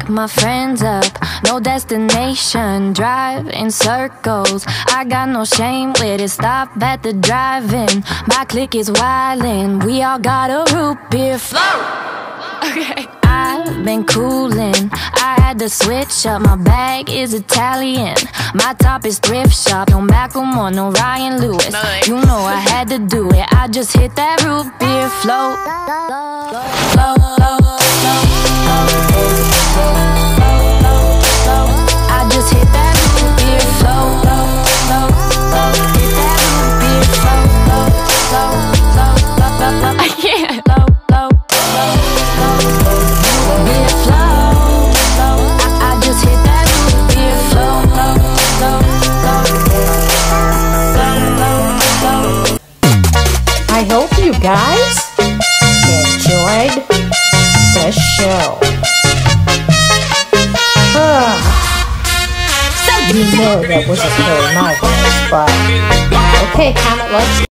pick my friends up, no destination, drive in circles. I got no shame with it, stop at the drive-in. My clique is wildin', we all got a root beer float. Okay. I've been coolin', I had to switch up. My bag is Italian, my top is thrift shop. No Macklemore, no Ryan Lewis. You know I had to do it, I just hit that root beer float. Float, float, float, I just hit that root beer float. Hit that root beer float. I can't. I hope you guys enjoyed the show. You know that wasn't very marvelous, but okay, comment, let's